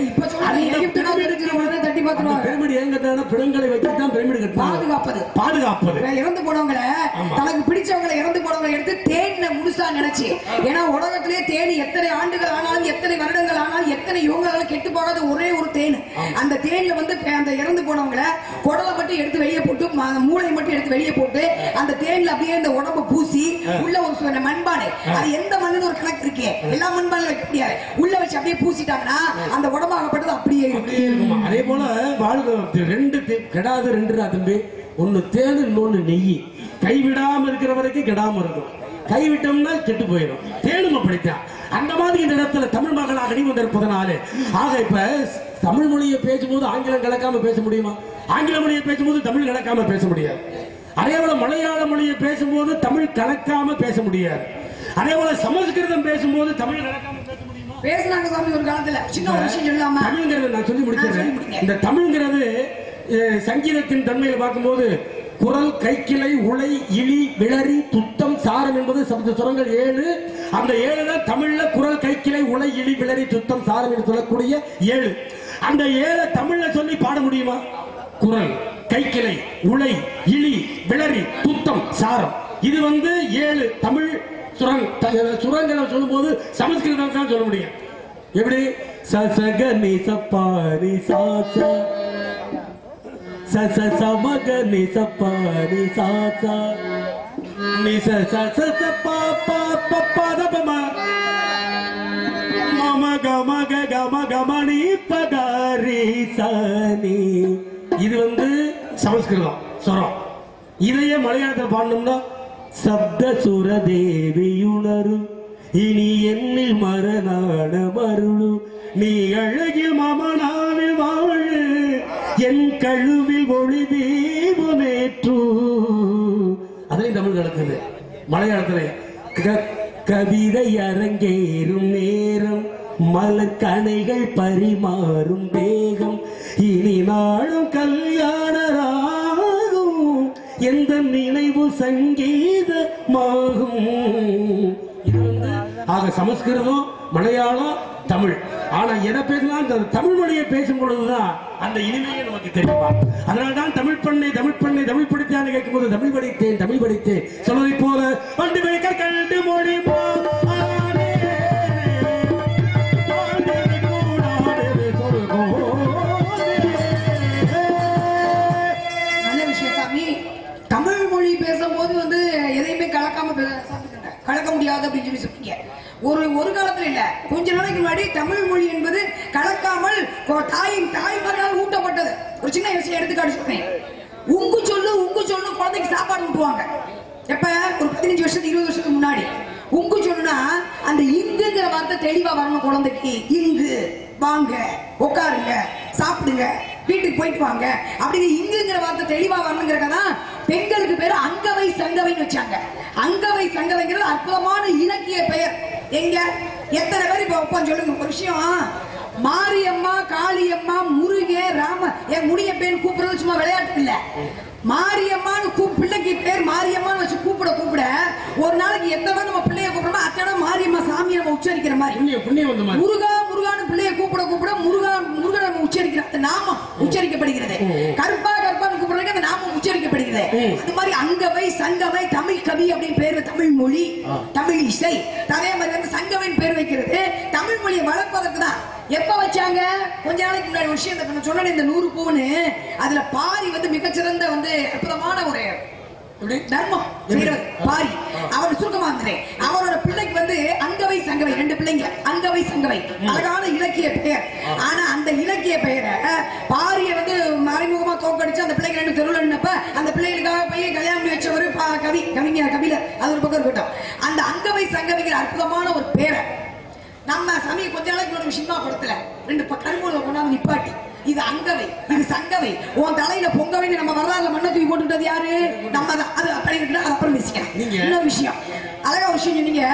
பிரமிடு ஏன் கட்டினா பிணங்களை வச்சுதான் பிரமிடு கட்டுவாங்க. பாதுகாப்பது இறந்து போனவங்களை, தனக்கு பிடிச்சவங்களை இறந்து போனவங்களை எடுத்து தேன்ல முழுசா நினைச்சு. ஏன்னா உலகத்திலே தேன் எத்தனை ஆண்டுகள் ஆனாலும், எத்தனை வருடங்கள் ஆனாலும், எத்தனை யுகங்களாலும் கெட்டு போகாத ஒரே ஒரு தேன். அந்த தேன்ல வந்து அந்த இறந்து போனவங்களை குடலை மட்டும் எடுத்து வெளியே போட்டு, மூளை மட்டும் எடுத்து வெளியே போட்டு, அந்த தேன்ல அப்படியே இந்த உடம்பு பூசி உள்ள ஒரு மண்பானை, அது எந்த மண்ணு ஒரு கணக்கு இருக்கே, எல்லா மண்பானையும் வைக்க முடியாது, உள்ள வச்சு அப்படியே பூசிட்டாங்கன்னா அந்த உடம்பாகப்பட்டது அப்படியே இருக்கும். அதே போல வாழ்க்கை 2 கெடாது 2 தம்பி, ஒன்னு தேன் இன்னொன்னு நெய். கைவிடாம இருக்கிற வரைக்கும் கெடாம இருக்கும், கைவிட்டோம்னா கெட்டு போயிடும். தேனும் அப்படித்தான். அந்த மாதிரி இந்த இடத்துல தமிழ் மகளாக நீ வந்திருப்பதனால, ஆக இப்ப தமிழ் மொழியை பேசும்போது ஆங்கிலம் கலக்காம பேச முடியுமா? ஆங்கில மொழியை பேசும்போது தமிழ் கலக்காம பேச முடியாது. அதே போல மலையாள மொழியை பேசும்போது தமிழ் கலக்காம பேச முடியாது. அதே போல சமஸ்கிருதம் பேசும்போது தமிழ் கலக்காம பேச முடியுமா? பேசினாங்க சாமி ஒரு காலத்துல. சின்ன ஒரு விஷயம் சொல்லாம தமிழ்ங்கிறது நான் சொல்லி முடிக்கிறேன். இந்த தமிழ்ங்கிறது சங்கீதத்தின் தன்மையில பார்க்கும்போது குரல், கைக்கிளை, உளை, இழி, விளரி, துத்தம், சாரம் என்பது சப்த சுரங்கள் 7. அந்த 7 தான் தமிழ்ல குரல், கைக்கிளை, உளை, இழி, விளரி, துத்தம், சாரம் என்று சொல்லக்கூடிய 7. அந்த 7 தமிழ்ல சொல்லி பாட முடியுமா? குரல், கைக்கிளை, உளை, இழி, விளரி, துத்தம், சாரம், இது 7 தமிழ் சுரங்களை சொல்லும் போது சமஸ்கிருதம் தான் சொல்ல முடியும். எப்படி? சசகனி சப்பாரி சாசா சச சமகனி சப்பாரி சாசா நிச சச பா பா பா தபமா மம கம கம கமணி பகாரி சானி. இது சமஸ்கிருதம் சுரம். இதையே மலையாளத்தில் பாடணும்னா சப்த சுர தேவியுணரு இனி என்னில் மரணான மருளு நீ அழகில் மமனாவில் வாழு என் கழுவில் ஒளி தீபமேற்று. அதையும் தமிழ் கலக்குது. மலையாளத்துல கவிதை அரங்கேறும் நேரம் மலர் கணைகள் பரிமாறும் தேகம் இனி நாளும் கல்யாணராகும் எந்த நினைவு சங்கீதமாகும். ஆக சமஸ்கிருதம், மலையாளம், தமிழ். ஆனா எதை பேசினா அந்த தமிழ் மொழியை பேசும் பொழுதுதான் அந்த இனிமையை நமக்கு தெரியுமா. அதனால்தான் தமிழ் பண்ணை தமிழ் பண்ணை தமிழ் படித்தான்னு கேட்கும் போது தமிழ் படித்தேன் சொல்வதை போல வண்டு பேக்கர் கண்டு மொழி மொழி பேசும்போது வந்து எதையுமே கலக்காம கலக்க முடியாது அப்படின்னு சொல்லி சொன்னீங்க. ஒரு காலத்துல இல்ல, கொஞ்ச நாளைக்கு முன்னாடி தமிழ் மொழி என்பது கலக்காமல் தாய்மார்களால் ஊட்டப்பட்டது. ஒரு சின்ன விஷயம் எடுத்துக்காட்டு சொல்றேன். உங்கு சொல்லு குழந்தைக்கு சாப்பாடு ஊட்டுவாங்க. எப்ப ஒரு 15 வருஷத்துக்கு 20 வருஷத்துக்கு முன்னாடி உங்கு சொல்லுனா அந்த இங்குங்கிற வார்த்தை தெளிவா வரணும். குழந்தைக்கு இங்கு வாங்க, உட்காருங்க, சாப்பிடுங்க, வீட்டுக்கு போயிட்டு வாங்க அப்படிங்கிற இங்குங்கிற வார்த்தை தெளிவா வரணுங்கிறதான் பெண்களுக்கு பேரு அங்கவை சங்கவைன்னு வச்சாங்க. அங்கவை சங்கவைங்கிறது அற்புதமான இலக்கிய பெயர். எங்க எத்தனை பேர் இப்ப ஒப்பம் சொல்லுங்க ஒரு விஷயம். மாரியம்மா, காளியம்மா, முருகே, ராம என் முடிய பேர் கூப்பிடுறது சும்மா விளையாட்டு இல்ல. மாரியம்மான்னு பிள்ளைக்கு பேர் மாரியம்மான்னு வச்சு கூப்பிட ஒரு நாளைக்கு எத்தனை நம்ம பிள்ளைய கூப்பிடுறோம் அத்தனை மாரியம்மா சாமி நம்ம உச்சரிக்கிற மாதிரி. முருகான்னு பிள்ளைய கூப்பிட முருகன் நம்ம உச்சரிக்கிற அந்த நாமம் உச்சரிக்கப்படுகிறது. கருப்பான்னு கூப்பிடுறதுக்கு அந்த நாமம் உச்சரிக்கப்படுகிறது. அது மாதிரி அங்கவை சங்கவை தமிழ் கவி அப்படின்னு பேரு தமிழ் மொழி, தமிழ் இசை. அதே மாதிரி வந்து சங்கவைன்னு பேர் வைக்கிறது தமிழ் மொழியை வளர்ப்பதற்கு தான். எப்ப வச்சாங்க? கொஞ்ச நாளைக்கு முன்னாடி விஷயம் சொன்ன இந்த 100 பூன்னு அதுல பாரி வந்து மிகச்சிறந்த வந்து அற்புதமான ஒரு தர்மம் பாரி. அவர் சுருக்கமா இருந்தேன். அவரோட பிள்ளைக்கு வந்து அங்கவை சங்கவை 2 பிள்ளைங்க. அங்கவை சங்கவை அழகான இலக்கிய பெயர். ஆனா அந்த இலக்கிய பெயரை பாரிய வந்து மறைமுகமா தோக்கடிச்சு அந்த பிள்ளைங்க 2 தெருவில் நின்னப்ப அந்த பிள்ளைகளுக்காக போய் கல்யாணம் பண்ணி வச்ச ஒரு கவிஞர் அது ஒரு பக்கம் இருக்கட்டும். அந்த அங்கவை சங்கவைங்கிற அற்புதமான ஒரு பேரை நம்ம சமய கொஞ்ச நாளைக்கு ஒரு சினிமா படத்துல 2 கரும்புல கொண்டாந்து நிப்பாட்டி இது அங்கவை இது சங்கவை உன் தலையில பொங்கவைன்னு நம்ம வரலாறுல மண்ணை தூக்கி போட்டுட்டது யாரு? நம்ம தான். அது அப்படி இருக்குன்னா அது அப்புறம் பேசிக்கலாம். இன்னொரு விஷயம், அழகா விஷயம் சொன்னீங்க,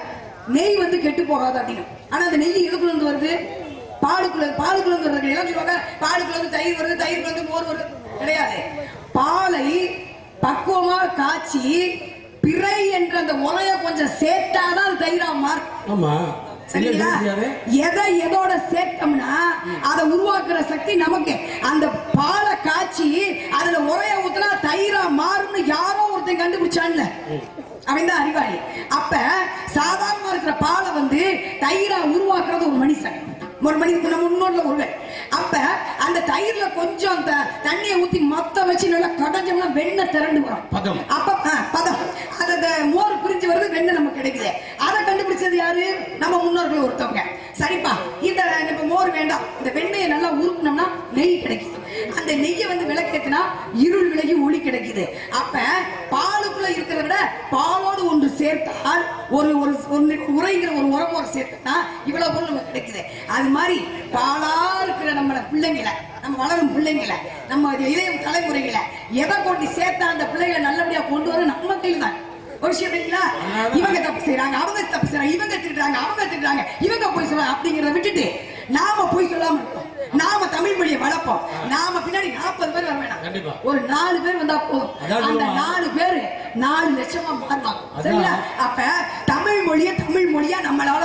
நெய் வந்து கெட்டு போகாது அப்படின்னு. ஆனா அந்த நெய் எதுக்குள்ள இருந்து வருது? பாலுக்குள்ள இருந்து வருது. எல்லாம் சொல்லுவாங்க பாலுக்குள்ள இருந்து தயிர் வருது, தயிர்ல இருந்து மோர் வருது. கிடையாது. பாலை பக்குவமா காய்ச்சி பிறை என்ற அந்த உரைய கொஞ்சம் சேர்த்தாதான் அது தயிரா மாறும். சரிங்களா? எதோட சேர்த்தோம்னா அதை உருவாக்குற சக்தி நமக்கு. அந்த பாலை காய்ச்சி அதுல உரைய ஊத்துனா தயிரா மாறும்னு யாரோ ஒருத்தன் கண்டுபிடிச்சான்ல, அவன் தான் அறிவாளி. அப்ப சாதாரணமா இருக்கிற பாலை வந்து தயிரா உருவாக்குறது ஒரு மனுஷன், நம்ம முன்னோர்ல ஒருவன். அப்ப அந்த தயிர்ல கொஞ்சம் தண்ணியை ஊத்தி மொத்த வச்சு நல்லா கடைஞ்சோம்னா வெண்ணெய் திரண்டு வரும். அப்ப பதம் அந்த மோர் பிரிஞ்சு வருது, வெண்ணெய் நமக்கு கிடைக்குது. அதை கண்டுபிடிச்சது யாரு? நம்ம முன்னோர்கள் ஒருத்தவங்க. சரிப்பா, இந்த மோர் வேண்டாம், இந்த வெண்ணெயை நல்லா உருக்கணும்னா நெய் கிடைக்குது. அந்த நெய்யை வந்து விளக்கேத்தினா இருள் விலகி ஒளி கிடைக்குது. அப்ப பாலுக்குள்ள இருக்கிறத விட பாலோடு ஒன்று சேர்த்தால் ஒரு உரைங்கிற ஒரு உரமோடு சேர்த்தா இவ்வளவு பொருள் நமக்கு கிடைக்குது. அது மாதிரி பாலா இருக்கிற நம்ம பிள்ளைங்களை, நம்ம வளரும் பிள்ளைங்களை, நம்ம இளைய தலைமுறைகளை எதை கொண்டு சேர்த்தா அந்த பிள்ளைகளை நல்லபடியா கொண்டு வர நம்ம கையில் தான். ஒரு விஷயம் இல்லைங்களா? இவங்க தப்பு செய்யறாங்க, அவங்க தப்பு செய்யறாங்க, இவங்க திட்டுறாங்க, அவங்க திட்டுறாங்க, இவங்க போய் சொல்றாங்க அப்படிங்கிறத விட்டுட்டு நாம போய் சொல்லாம இருக்கோம். நாம தமிழ் மொழியை வளர்ப்போம். நாம பின்னாடி 40 பேர் வர வேணாம், ஒரு 4 பேர் வந்தா போதும். அந்த 4 பேர் 4 லட்சமா மாறுவாங்க. சரிங்களா? அப்ப தமிழ் மொழியா நம்மளால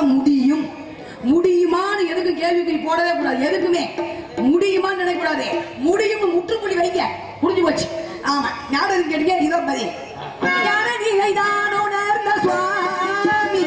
முடியுமான்னு எதுக்கு கேள்விக்குறி போடவே கூடாது. எதுக்குமே முடியுமான்னு நினைக்கூடாது. முடியும் முற்றுப்புள்ளி வைங்க, முடிஞ்சு போச்சு. ஆமா, ஞாபகம் கேட்டீங்க. இதோ பதில். நிலைதான் உணர்ந்த சுவாமி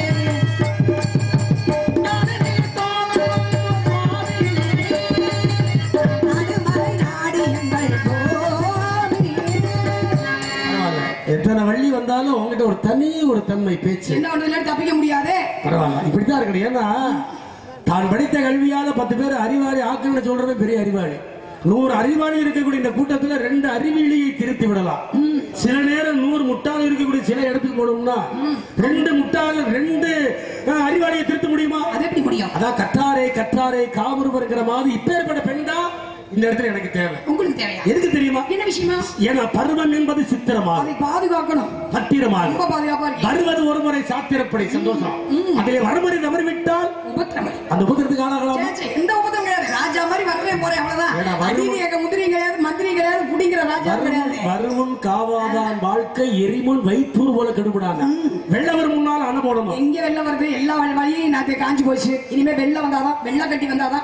எத்தனை வள்ளி வந்தாலும் உங்ககிட்ட ஒரு தனி ஒரு தன்மை பேச்சு என்ன ஒண்ணு தப்பிக்க முடியாது. பரவாயில்ல, இப்படித்தான் இருக்கணும். ஏன்னா தான் படித்த கல்வியால 10 பேர் அறிவாளி ஆக்கணும்னு சொல்றது பெரிய அறிவாளி. 100 அறிவாளி இருக்கக்கூடிய இந்த கூட்டத்துல 2 அறிவியலியை திருத்தி விடலாம். சில நேரம் 100 முட்டாள் இருக்கக்கூடிய சில இடத்துக்கு போனோம்னா 2 முட்டாள் 2 அறிவாளியை திருத்த முடியுமா? அது எப்படி முடியும்? அதான் கற்றாரை காவிரி இருக்கிற மாதிரி இப்பேற்பட்ட பெண் தான் இந்த இடத்துல எனக்கு தேவை. உங்களுக்கு தேவையா? எதுக்கு தெரியுமா? என்ன விஷயமா? ஏன்னா பருவம் என்பது சித்திரமா, அதை பாதுகாக்கணும், பத்திரமாக ரொம்ப பாதுகாப்பா இருக்கு. வருவது ஒரு முறை சாத்திரப்படி சந்தோஷம், அதிலே வரமுறை தவறிவிட்டால் உபத்திரம். அந்த உபத்திரத்துக்கு ஆளாகலாம். எந்த உபத்திரம் கிடையாது. ராஜா மாதிரி வரவே போறேன், அவ்வளவுதான். முந்திரி கிடையாது, மந்திரி கிடையாது, குடிங்கிற ராஜா கிடையாது. வருமுன் காவாதான் வாழ்க்கை எரிமுன் வைத்தூர் போல கெடுபடாங்க. வெள்ளவர் முன்னால் அணை போடணும். எங்க வெள்ள வருது? எல்லா வழியும் நாத்து காஞ்சி போச்சு. இனிமே வெள்ள வந்தாதான், வெள்ள கட்டி வந்தாதான்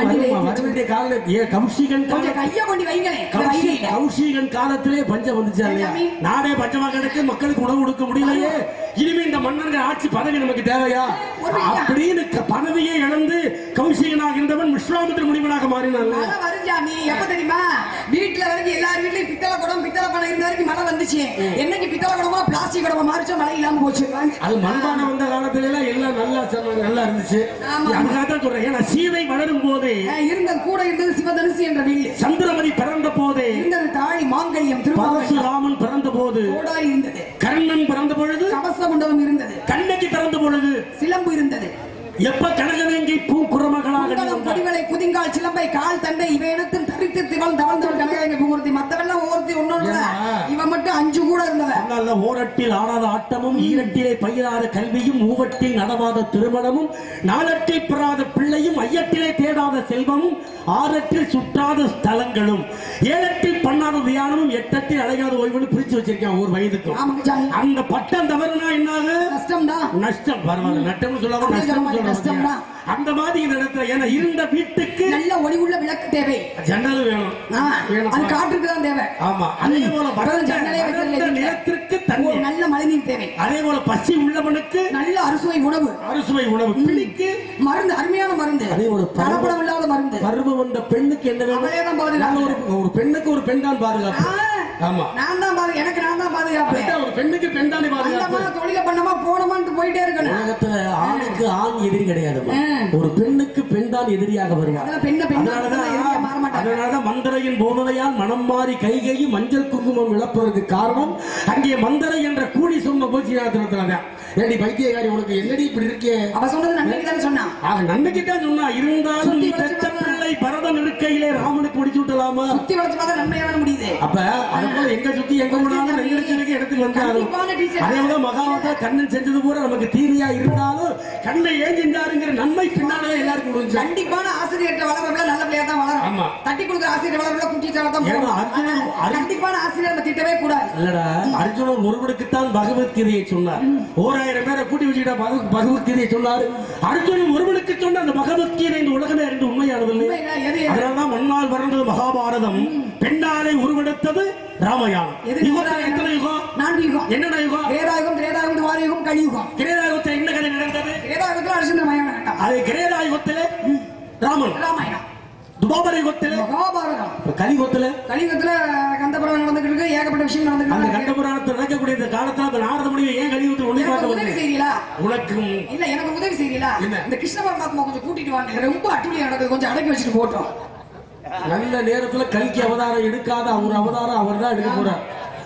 கௌஷிகன் காலத்திலே பஞ்சம் வந்துச்சா இல்லையா? நாடே பஞ்சமா கிடக்கு, மக்களுக்கு உணவு கொடுக்க முடியலையே. இனிமே இந்த மன்னர்கள் ஆட்சி பதவி நமக்கு தேவையா அப்படின்னு பதவியை இழந்து கௌஷிகனாக இருந்தவன் விஸ்வாமித்திர முனிவனாக மாதிரி மழை வருஞ்சாமி எப்ப தெரியுமா? வீட்டுல வரைக்கும் எல்லார் வீட்லயும் பித்தளை குடம் பித்தளை பானை இருந்த வரைக்கும் மழை வந்துச்சு. என்னைக்கு பித்தளை குடமா பிளாஸ்டிக் குடமா மாறிச்சோ மழை இல்லாம போச்சு. அது மண்பானை வந்த காலத்துல எல்லாம் எல்லாம் நல்லா இருந்துச்சு. அதுக்காக சொல்றேன். ஏன்னா சீதை வளரும் போதே இருந்தது கூட இருந்தது சிவதனுசு என்ற வீடு. சந்திரமதி பிறந்த போதே இருந்தது தாழி மாங்கல்யம். பரசுராமன் பிறந்த போது கோடாரி இருந்தது. கர்ணன் பிறந்த பொழுது கவச குண்டலம் இருந்தது. கண்ணகி பிறந்த பொழுது சிலம்பு இருந்தது. எப்ப கனகவேங்கை பூக்குறமகளாக கொடிவளை குதிங்கால் சிலம்பை கால் தண்டை இவையனத்தும் தரித்து திவள் தவழ்ந்தவள் கனகவேங்கை பூங்குருத்தி. மத்தவெல்லாம் ஒவ்வொருத்தி ஒன்னொன்னு, இவன் மட்டும் 5 கூட இருந்தவன். ஓரட்டில் ஆடாத ஆட்டமும் ஈரட்டிலே பயிராத கல்வியும் மூவட்டில் நடவாத திருமணமும் நாளட்டில் பெறாத பிள்ளையும் ஐயத்திலே தேடாத செல்வமும் ஆறட்டில் சுற்றாத ஸ்தலங்களும் ஏழட்டில் பண்ணாத தியானமும் எட்டத்தில் அடையாத ஓய்வுன்னு பிரிச்சு வச்சிருக்கேன் ஒரு வயதுக்கும். அந்த பட்டம் தவறுனா என்னாக நஷ்டம். பரவாயில்ல, நட்டம்னு சொல்லாம நஷ்டம். அந்த மாதிரி இந்த இடத்துல ஏன்னா இருந்த வீட்டுக்கு நல்ல ஒளி உள்ள விளக்கு தேவை. ஜன்னல் வேணும். அது காற்றுக்கு தான் தேவை. ஆமா. அதே போல நிலத்திற்கு தண்ணீர், நல்ல மழைநீர் தேவை. அதே போல பசி உள்ளவனுக்கு நல்ல அறுசுவை உணவு. பிள்ளைக்கு மருந்து, அருமையான மருந்து. அதே ஒரு கலப்படம் இல்லாத மருந்து. பருவம் வந்த பெண்ணுக்கு என்ன வேணும்? ஒரு பெண்ணுக்கு ஒரு பெண் தான் பாதுகாப்பு. ஆமா, நான் தான் பாதுகாப்பு. எனக்கு நான் தான் பாதுகாப்பு. ஒரு பெண்ணுக்கு பெண் தானே பாதுகாப்பு. தொழில பண்ணமா போனமான்னு போயிட்டே இருக்கணும். உலகத்துல ஆணுக்கு ஆண் எதிரி கிடையாது. ஒரு பெண்ணுக்கு பெண் தான் எதிரியாக வருவார். அதனாலதான் மந்தரையின் போதனையால் மனம் மாறி கைகையும் மஞ்சள் குங்குமம் இழப்பதற்கு காரணம் அங்கே மந்தரை என்ற கூலி சொன்ன போச்சியாத்திரத்துலதான். ஏடி பைத்தியக்காரி, உனக்கு என்னடி இப்படி இருக்கே? அவ சொன்னது நன்மைக்கு தானே சொன்னா. நன்மைக்கு தான் சொன்னா. இருந்தாலும் நீ பெற்ற பிள்ளை பரதன் இருக்கையிலே ராமனுக்கு முடிச்சு விட்டலாமா? சுத்தி வளைச்சு பார்த்தா நன்மையான முடியுது. அப்ப அதுபோல எங்க சுத்தி எங்க போனாலும் இடத்துக்கு வந்தாலும் அதே போல மகாவதா கண்ணன் செஞ்சது பூரா நமக்கு தீமையா இருந்தாலும் கண்ணை ஏன் செஞ்சாருங்கிற நன்மை பின்னாலே எல்லாருக்கும் முடிஞ்சு. கண்டிப்பான ஆசிரியர்கிட்ட வளர்றதுல நல்ல பிள்ளையா தான் வளரும். ஆமா, தட்டி கொடுக்குற ஆசிரியர் வளர்றதுல குட்டி தான் போகும். கண்டிப்பான ஆசிரியர் நம்ம திட்டவே கூடாது. இல்லடா, அர்ஜுனன் ஒருவனுக்குத்தான் பகவத்கீதையை சொன்னார். 1000 பேரை கூட்டி வச்சுக்கிட்டா பகவத்கீதையை சொன்னார். அர்ஜுனன் ஒருவனுக்கு சொன்ன அந்த பகவத்கீதை இந்த உலகமே அறிந்து உண்மையானதில்லை. அதனால்தான் மண்ணால் வளர்ந்தது மகாபாரதம், பெண்ணாலை உருவெடுத்தது ராமாயணம். எத்தனை யுகம்? 4 யுகம். என்னென்ன யுகம்? கிரேதாயுகம், திரேதாயுகம், துவாரயுகம், கலியுகம். கிரேதாயுகத்தில் என்ன கதை நடந்தது? கிரேதாயுகத்தில் அரிசந்த மயானம். அதே கிரேதாயுகத்திலே ராமாயணம். துவாபர யுகத்திலே மகாபாரதம். கலியுகத்துல கந்தபுராணம் நடந்துட்டு இருக்கு. ஏகப்பட்ட விஷயம் நடந்துட்டு இருக்கு. அந்த கந்தபுராணத்தில் நடக்கக்கூடிய இந்த காலத்துல அந்த நாரத முனியை ஏன் கலியுகத்தில் ஒண்ணு பார்க்க உதவி செய்யலா? உனக்கும் இல்ல, எனக்கு உதவி செய்யலா? இந்த கிருஷ்ண பரமாத்மா கொஞ்சம் கூட்டிட்டு வாங்க. ரொம்ப அட்டுழியா நடக்குது, கொஞ்சம் அடக்கி வச்சுட்டு போட்டோம். நல்ல நேரத்துல கல்கி அவதாரம் எடுக்காத ஒரு அவதாரம் அவர் தான் எடுக்க போறார்.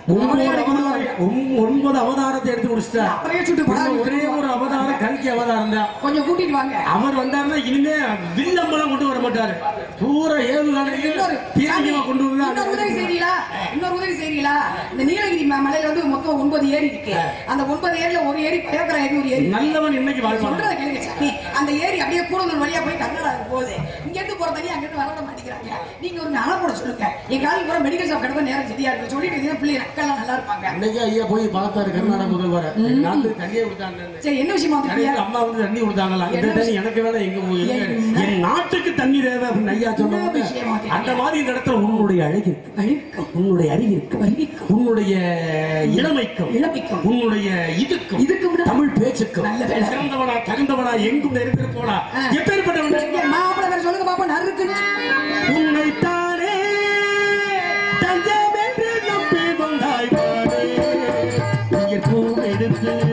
9 அவதாரத்தை எடுத்து முடிச்சிட்டார். ஒரே ஒரு அவதாரம் கல்கி அவதாரம் தான். கொஞ்சம் கூட்டிட்டு வாங்க. அவர் வந்தாருன்னா இனிமே வில்லம்பலம் கொண்டு வர மாட்டாரு. பூரா ஏவுகாலையும் கொண்டு வந்தா. இன்னொரு உதவி செய்றீங்களா? இந்த நீலகிரி மலையில வந்து மொத்தம் 9 ஏரி இருக்கு. அந்த 9 ஏரியில ஒரு ஏரி பயக்கர ஏரி, ஒரு ஏரி. நல்லவன் இன்னைக்கு சொல்றத கேளுங்க சாமி. அந்த ஏரி அப்படியே கூடலூர் வழியா போய் கர்நாடகா போகுது. இங்க இருந்து போற தண்ணி அங்க இருந்து வர மாட்டேங்கிறாங்க. நீங்க ஒரு நாள போட சொல்லுங்க. எங்க ஆளுக்கு போற மெடிக்கல் ஷாப் கடை நேரம் சரியா இருக்கு. சொல்லிட்டு பிள்ளைங்க அக்கெல்லாம் நல்லா இருப்பாங்க. அன்னைக்கு ஐயா போய் பார்த்தாரு கர்நாடக முதல்வர். நாட்டுக்கு தண்ணியே கொடுத்தாங்க. சரி, என்ன விஷயமா? அம்மா வந்து தண்ணி கொடுத்தாங்களா? இந்த தண்ணி எனக்கு வேணா, எங்க என் நாட்டுக்கு தண்ணி தேவை அப்படின்னு ஐயா சொன்னாங்க. அந்த மாதிரி இந்த இடத்துல உன்னுடைய அழகு இருக்கு, உன்னுடைய அறிவு இருக்கு, உன்னுடைய இளமைக்கும் உன்னுடைய இதுக்கும் தமிழ் பேச்சுக்கும் சிறந்தவனா தகுந்தவனா எங்கும் நெருங்கிருப்போனா எப்பேற்பட்டவன் மாப்பிள்ளை பேர் சொல்லுங்க பாப்பா. நறுக்கு உன்னைத்தானே தஞ்சம் என்று நம்பி வந்தாய் பாரு, பூ எடுத்து